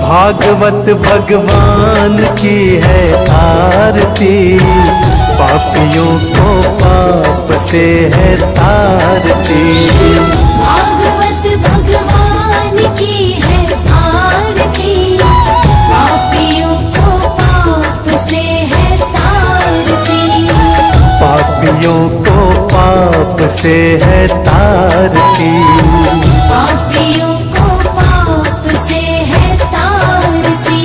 भागवत भगवान की है आरती, पापियों को पाप से है तारती। भागवत भगवान की है आरती, पापियों को पाप से है तारती। पापियों को पाप से है तारती। पापियों को पाप से है तारती।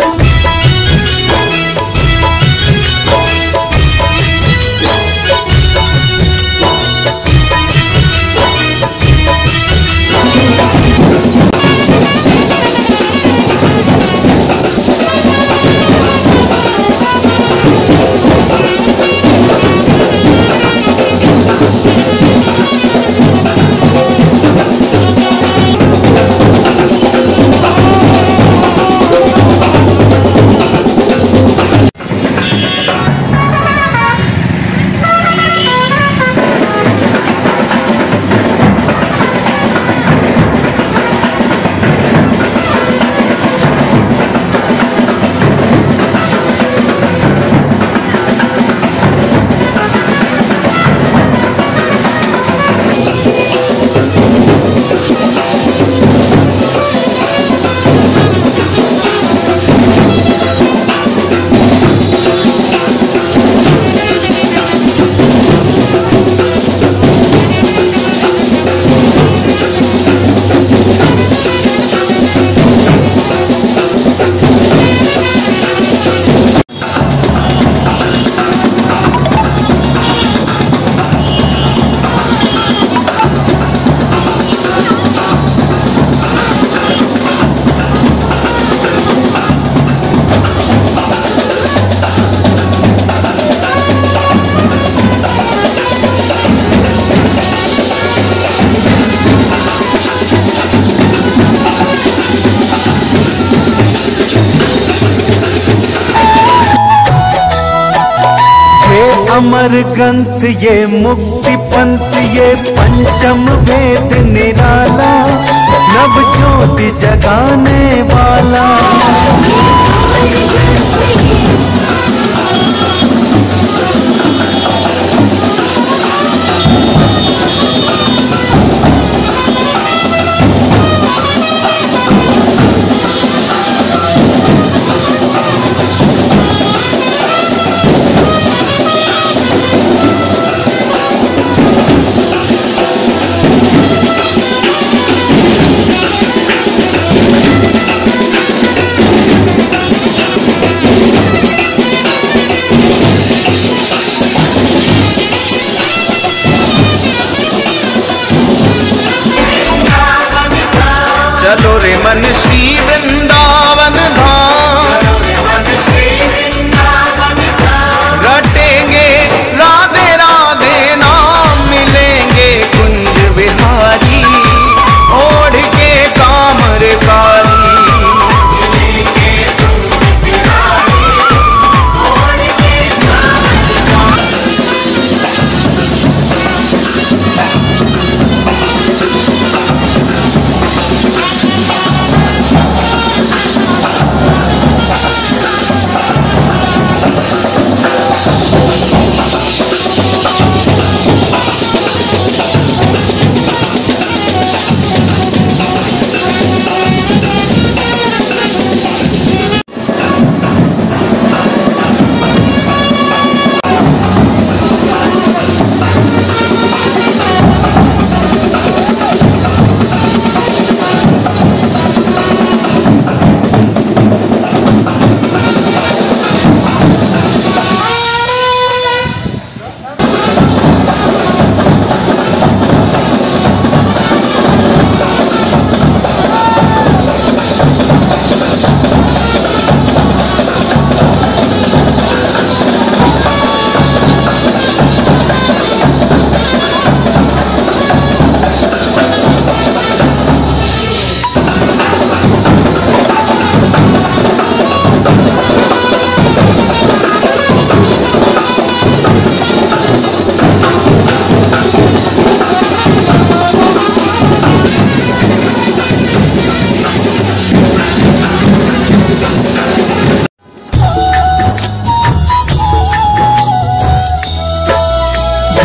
अमर ग्रंथ ये मुक्ति पंथ ये पंचम वेद निराला, नव ज्योति जगाने वाला। चलो रे मन श्री वृंदावन धाम, रटेंगे राधे राधे नाम, मिलेंगे कुंज बिहारी, ओढ़ के कामर कारी।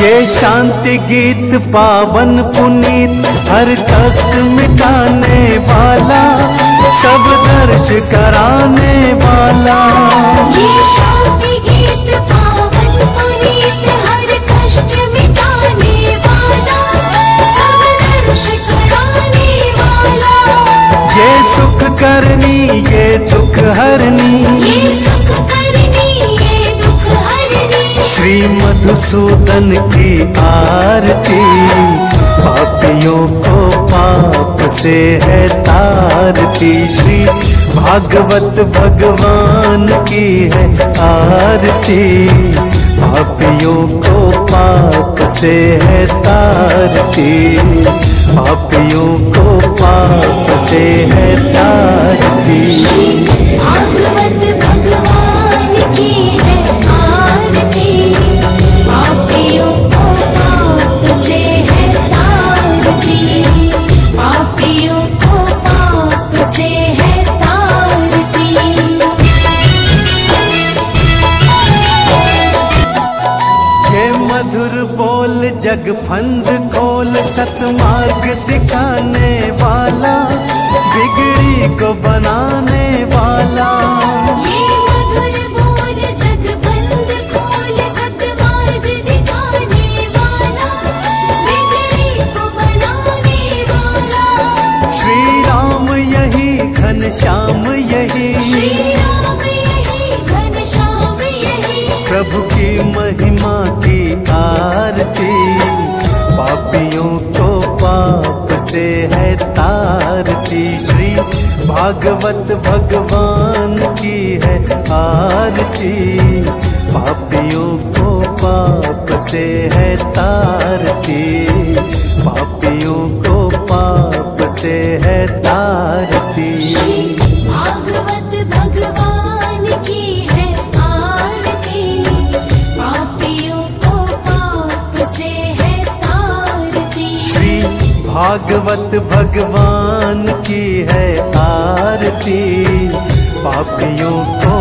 ये शांति गीत पावन पुनीत हर कष्ट मिटाने वाला, सब दर्श कराने वाला। ये शांति गीत पावन पुनीत हर कष्ट मिटाने वाला, सब दर्श कराने वाला। ये सुख करनी ये दुख हरनी, ये सुख करनी ये दुख हरनी। श्री मधुसूदन की आरती, पापियों को पाप से है तारती। श्री भागवत भगवान की है आरती, पापियों को पाप से है तारती। पापियों को पाप से है तारती। भागवत भगवान की है आरती, पापियों को पाप से है तारती। पापियों को पाप से है तारती। ये मधुर बोल जग फंद खोल, सतमार्ग दिखाने वाला, बिगड़ी को बनाने वाला। ये मधुर बोल जग बंद खोल, सतमार्ग दिखाने वाला, बिगड़ी को बनाने वाला। श्री राम यही घनश्याम यही, श्री राम यही घनश्याम यही। प्रभु की महिमा की आरती, पापियों को पाप से है तारती। श्री भागवत भगवान की है आरती, पापियों को पाप से है तारती। पापियों को पाप से है तारती। भागवत भगवान की है आरती, पापियों को पाप से है तारती। श्री भागवत भगवान की है आरती, पापियों को